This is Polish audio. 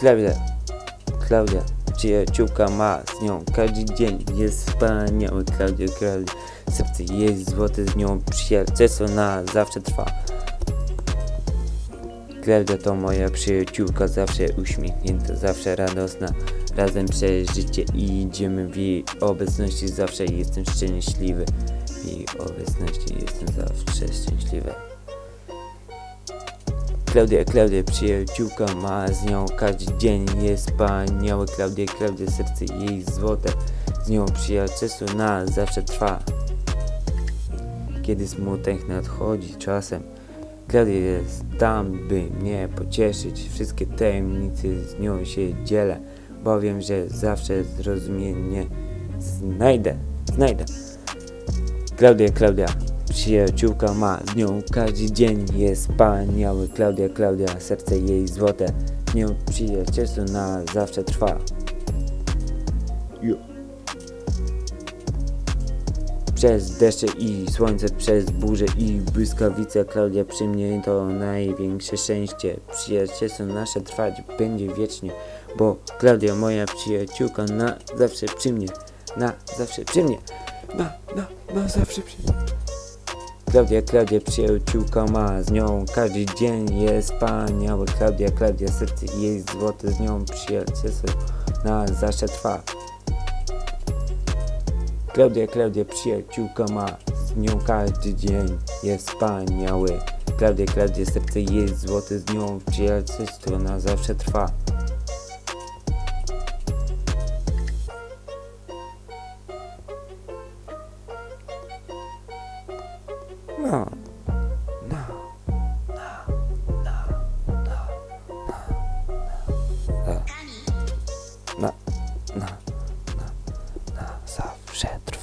Klaudia, przyjaciółka ma z nią każdy dzień, jest wspaniały. Klaudia, serce jest złote, z nią przyjacielstwo na zawsze trwa. Klaudia to moja przyjaciółka, zawsze uśmiechnięta, zawsze radosna. Razem przez życie idziemy, w jej obecności zawsze jestem szczęśliwy. W jej obecności jestem zawsze szczęśliwy. Klaudia, przyjaciółka ma z nią każdy dzień, jest wspaniały. Klaudia, serce jej złote, z nią przyjacielstwo na zawsze trwa. Kiedy smutek nadchodzi czasem, Klaudia jest tam, by mnie pocieszyć. Wszystkie tajemnice z nią się dzielę, bo wiem, że zawsze zrozumienie znajdę. Klaudia, przyjaciółka ma z nią każdy dzień, jest wspaniały. Klaudia, serce jej złote, z nią przyjacielstwo na zawsze trwa. Przez deszcze i słońce, przez burzę i błyskawice, Klaudia przy mnie to największe szczęście. Przyjacielstwo nasze trwać będzie wiecznie, bo Klaudia, moja przyjaciółka, na zawsze przy mnie. Na zawsze przy mnie. Klaudia, przyjaciółka ma z nią każdy dzień, jest wspaniały. Klaudia, serce jej złote, z nią przyjacielstwo na zawsze trwa. Klaudia, przyjaciółka ma z nią każdy dzień, jest wspaniały. Klaudia, serce jest złote, z nią przyjacielstwo na zawsze trwa. Na zawsze trwa.